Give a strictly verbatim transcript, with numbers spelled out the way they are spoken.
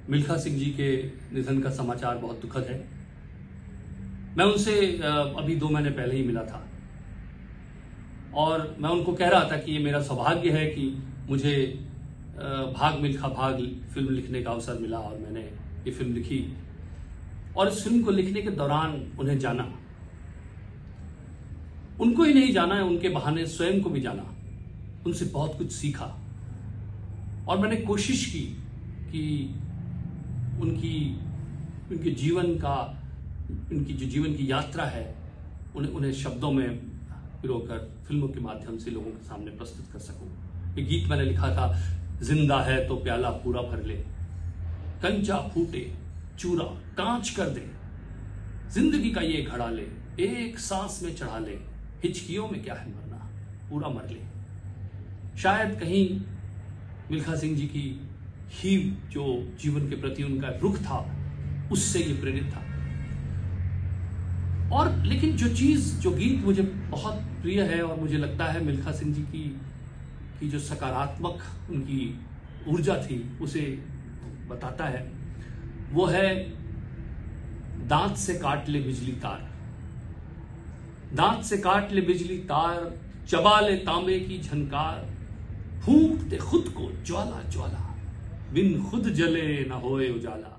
मिल्खा सिंह जी के निधन का समाचार बहुत दुखद है। मैं उनसे अभी दो महीने पहले ही मिला था और मैं उनको कह रहा था कि ये मेरा सौभाग्य है कि मुझे भाग मिल्खा भाग फिल्म लिखने का अवसर मिला और मैंने ये फिल्म लिखी और इस फिल्म को लिखने के दौरान उन्हें जाना, उनको ही नहीं जाना है, उनके बहाने स्वयं को भी जाना, उनसे बहुत कुछ सीखा और मैंने कोशिश की कि उनकी उनके जीवन का उनकी जो जीवन की यात्रा है उन्हें उन्हें शब्दों में पिरोकर फिल्मों के माध्यम से लोगों के सामने प्रस्तुत कर सकूं। एक गीत मैंने लिखा था, जिंदा है तो प्याला पूरा भर ले, कंचा फूटे चूरा कांच कर दे, जिंदगी का ये घड़ा ले, एक सांस में चढ़ा ले, हिचकियों में क्या है मरना, पूरा मर ले। शायद कहीं मिल्खा सिंह जी की ही जो जीवन के प्रति उनका रुख था उससे ये प्रेरित था। और लेकिन जो चीज जो गीत मुझे बहुत प्रिय है और मुझे लगता है मिल्खा सिंह जी की की जो सकारात्मक उनकी ऊर्जा थी उसे बताता है, वो है दांत से काट ले बिजली तार, दांत से काट ले बिजली तार, चबा ले तांबे की झनकार, फूंक दे खुद को ज्वाला ज्वाला, बिन खुद जले न होए उजाला।